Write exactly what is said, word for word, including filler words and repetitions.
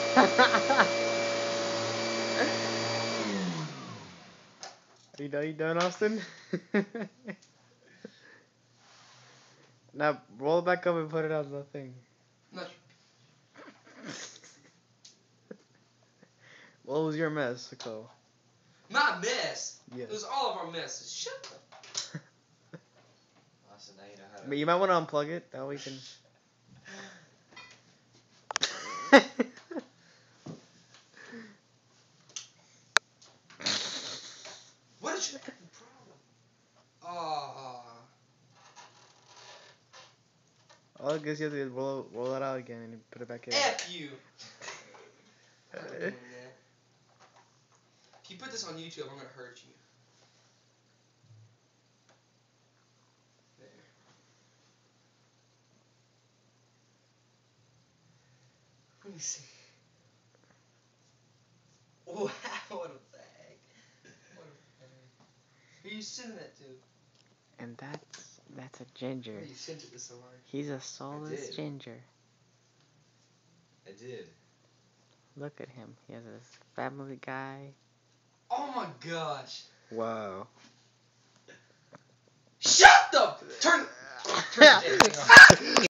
Are you done, you done, Austin? Now roll it back up and put it on the thing. No. What was your mess, so? My mess. Yeah. It was all of our messes. Shut up. Austin, now you know how to. But you might want to unplug it. That way you can. What is your fucking problem? Ah. All I guess you have to roll, roll it out again and you put it back in. F you. I'm not doing that. If you put this on YouTube, I'm gonna hurt you. There. Let me see. Wow, what a bag. What a bag. Who are you sending that to? And that's that's a ginger. Oh, you sent it to someone. He's a soulless did. ginger. I did. Look at him. He has this Family Guy. Oh my gosh. Wow. Shut the. Turn. Turn the damn thing off.